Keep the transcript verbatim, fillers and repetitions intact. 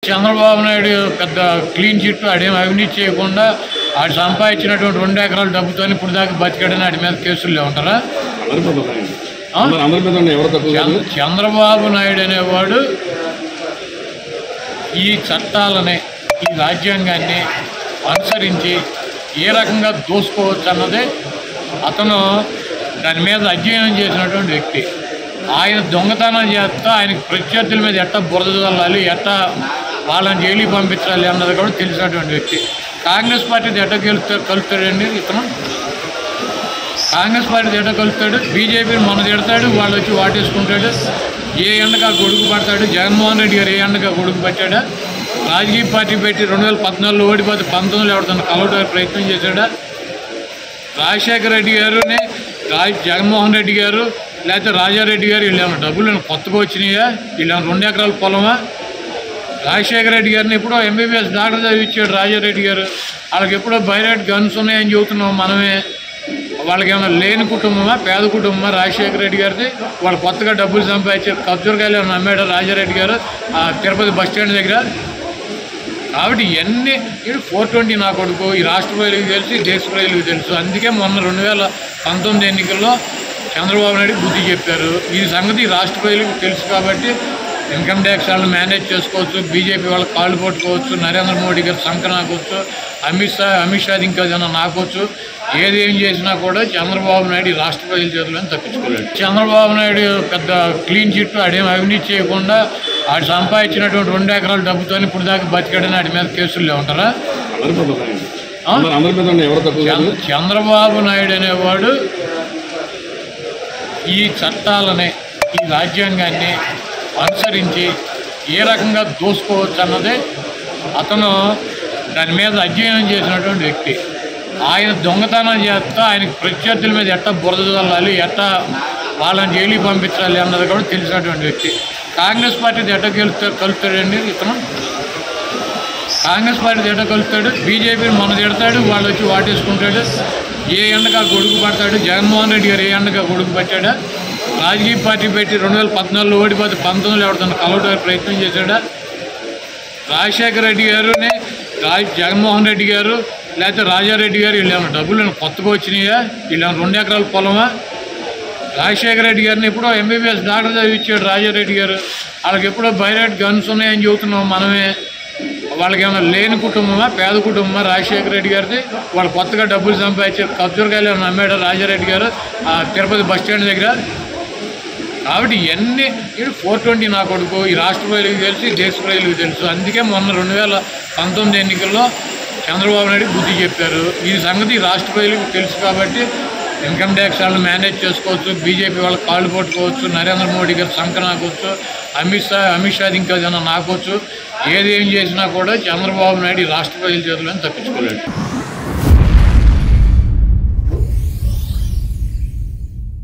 చంద్రబాబు నాయుడు పెద్ద clean chit ఆడేం అవినీతి చేయకుండా ఆడు సంపాదించినటువంటి రెండు ఎకరాల డబ్బుతో ఇప్పుడు దాకా బతికాడని ఆడి మీద కేసులు ఉంటారా? చంద్రబాబు నాయుడు అనేవాడు ఈ చట్టాలని ఈ రాజ్యాంగాన్ని అనుసరించి ఏ రకంగా దోసుకోవచ్చు అన్నదే అతను దాని మీద అధ్యయనం చేసినటువంటి వ్యక్తి. ఆయన దొంగతనం చేస్తా ఆయనకు ప్రత్యర్థుల మీద ఎట్టా బురద చల్లాలి, ఎట్టా వాళ్ళని జైలుకి పంపించాలి అన్నది కూడా తెలిసినటువంటి వ్యక్తి. కాంగ్రెస్ పార్టీ ఎట్ట గెలుస్తాడు కలుస్తాడండి ఇతను? కాంగ్రెస్ పార్టీ ఎట్ట కలుస్తాడు? బీజేపీని మొన్న తిడతాడు, వాళ్ళు వచ్చి వాటేసుకుంటాడు. ఏ ఎండగా గొడుగు పడతాడు? జగన్మోహన్ రెడ్డి గారు ఏ ఎండగా గొడుగు పట్టాడా? రాజకీయ పార్టీ పెట్టి రెండు వేల పద్నాలుగులో ఓడిపోతే పంతొమ్మిదిలో ఎవరితో కలవడానికి ప్రయత్నం చేశాడా? రాజశేఖర రెడ్డి గారుని రాజ్ జగన్మోహన్ రెడ్డి గారు లేకపోతే రాజారెడ్డి గారు వీళ్ళు ఏమైనా డబ్బులు కొత్తగా వచ్చినాయా? వీళ్ళు ఏమైనా రెండు ఎకరాల పొలమా? రాజశేఖర రెడ్డి గారిని ఎప్పుడో ఎంబీబీఎస్ డాక్టర్ చదివించాడు రాజారెడ్డి గారు. వాళ్ళకి ఎప్పుడో బైరాట్ గన్స్ ఉన్నాయని చెబుతున్నాం మనమే. వాళ్ళకి ఏమైనా లేని కుటుంబమా, పేద కుటుంబమా రాజశేఖర రెడ్డి గారిది? వాళ్ళు కొత్తగా డబ్బులు సంపాదించారు. ఖర్జూరకాయలు ఏమైనా అమ్మాడు రాజారెడ్డి గారు ఆ తిరుపతి బస్ స్టాండ్ దగ్గర. కాబట్టి ఇవన్నీ ఇది ఫోర్ ట్వంటీ నా కొడుకు ఈ రాష్ట్ర ప్రజలకు తెలుసు, దేశ ప్రజలకు తెలుసు. అందుకే మొన్న రెండు వేల పంతొమ్మిది ఎన్నికల్లో చంద్రబాబు నాయుడు బుద్ధి చెప్పారు. ఈ సంగతి రాష్ట్ర ప్రజలకు తెలుసు కాబట్టి ఇన్కమ్ ట్యాక్స్ వాళ్ళని మేనేజ్ చేసుకోవచ్చు, బీజేపీ వాళ్ళకి కాళ్ళు పట్టుకోవచ్చు, నరేంద్ర మోడీ గారు సంఖ నాకొచ్చు, అమిత్ షా అమిత్ షా ఇంకా ఏదైనా నాకొచ్చు. ఏది ఏం చేసినా కూడా చంద్రబాబు నాయుడు రాష్ట్ర ప్రజల చేతులను తప్పించుకోలేడు. చంద్రబాబు నాయుడు పెద్ద క్లీన్ చిట్ ఆడేం అవినీతి చేయకుండా ఆడు సంపాదించినటువంటి రెండు ఎకరాల డబ్బుతో ఇప్పుడు దాకా బతికాడని ఆడి మీద కేసులు ఉంటారా? చంద్రబాబు నాయుడు అనేవాడు ఈ చట్టాలని ఈ రాజ్యాంగాన్ని అనుసరించి ఏ రకంగా దోసుకోవచ్చు అన్నదే అతను దాని మీద అధ్యయనం చేసినటువంటి వ్యక్తి. ఆయన దొంగతనం చేస్తా ఆయనకు ప్రత్యర్థుల మీద ఎట్టా బురద చల్లాలి, ఎట్టా వాళ్ళని జైలుకి పంపించాలి అన్నది కూడా తెలిసినటువంటి వ్యక్తి. కాంగ్రెస్ పార్టీ ఎట్ట గెలుస్తాడు కలుస్తాడండి ఇతను? కాంగ్రెస్ పార్టీ ఎట్ట కలుస్తాడు? బీజేపీని మొన్న తిడతాడు, వాళ్ళు వచ్చి వాటేసుకుంటాడు. ఏ ఎండగా గొడుగు పడతాడు? జగన్మోహన్ రెడ్డి గారు ఏ ఎండగా గొడుగు పట్టాడా? రాజకీయ పార్టీ పెట్టి రెండు వేల పద్నాలుగులో ఓడిపోతే పంతొమ్మిదిలో ఎవరితో కలవడానికి ప్రయత్నం చేశాడా? రాజశేఖర రెడ్డి గారుని రాజ్ జగన్మోహన్ రెడ్డి గారు లేకపోతే రాజారెడ్డి గారు వీళ్ళు ఏమైనా డబ్బులు కొత్తగా వచ్చినాయా? వీళ్ళు ఏమైనా రెండు ఎకరాల పొలమా? రాజశేఖర రెడ్డి గారిని ఎప్పుడో ఎంబీబీఎస్ డాక్టర్ చదివించాడు రాజారెడ్డి గారు. వాళ్ళకి ఎప్పుడో బైరాట్ గన్స్ ఉన్నాయని చెబుతున్నాం మనమే. వాళ్ళకి ఏమైనా లేని కుటుంబమా, పేద కుటుంబమా రాజశేఖర రెడ్డి గారిది? వాళ్ళు కొత్తగా డబ్బులు సంపాదించారు. ఖర్జూరకాయలు ఏమైనా అమ్మాడు రాజారెడ్డి గారు ఆ తిరుపతి బస్ స్టాండ్ దగ్గర. కాబట్టి ఇవన్నీ ఇది ఫోర్ ట్వంటీ నా కొడుకు ఈ రాష్ట్ర ప్రజలకు తెలుసు, దేశ ప్రజలకు తెలుసు. అందుకే మొన్న రెండు వేల పంతొమ్మిది ఎన్నికల్లో చంద్రబాబు నాయుడు బుద్ధి చెప్పారు. ఈ సంగతి రాష్ట్ర ప్రజలకు తెలుసు కాబట్టి ఇన్కమ్ ట్యాక్స్ వాళ్ళని మేనేజ్ చేసుకోవచ్చు, బీజేపీ వాళ్ళకి కాళ్ళు పట్టుకోవచ్చు, నరేంద్ర మోడీ గారు సంఖ నాకొచ్చు, అమిత్ షా అమిత్ షా ఇంకా ఏదైనా నాకొచ్చు. ఏది ఏం చేసినా కూడా చంద్రబాబు నాయుడు రాష్ట్ర ప్రజల చేతులను తప్పించుకోలేడు.